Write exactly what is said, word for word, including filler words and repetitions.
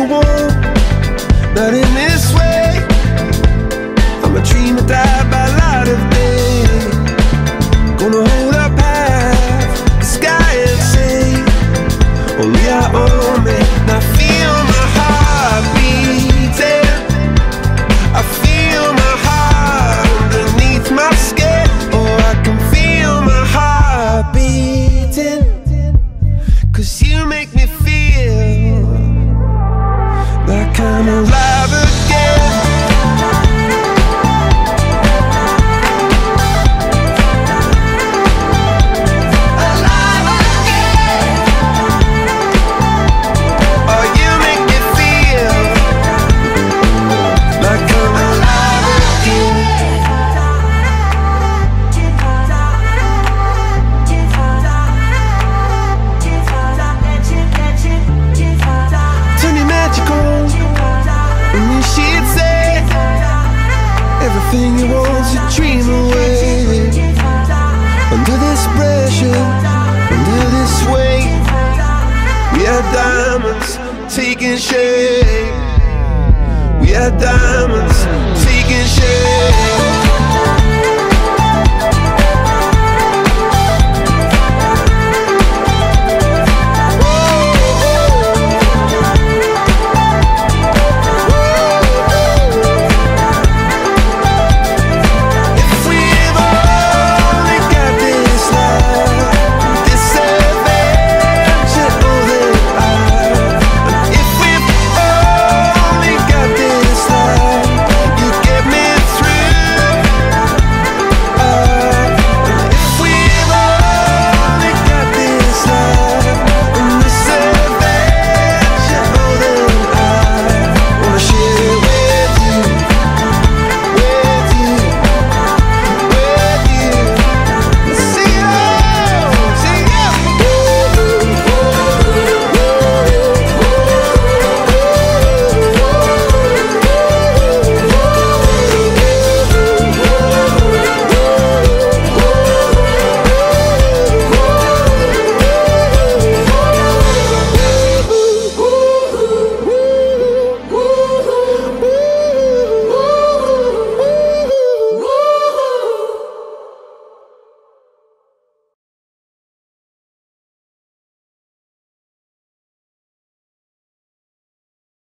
go on, not in this way. I'm a dream that died by light of day. Gonna hold up half the sky and say, only I own it. And I feel my heart beating, I feel my heart underneath my skin. Oh, I can feel my heart beating, 'cause you make me feel like I'm alive again. Alive again. Oh, you make me feel like I'm alive again. Turn your magic on, and then she'd say everything you want's a dream away. Under this pressure, under this weight, we are diamonds taking shape. We are diamonds taking shape.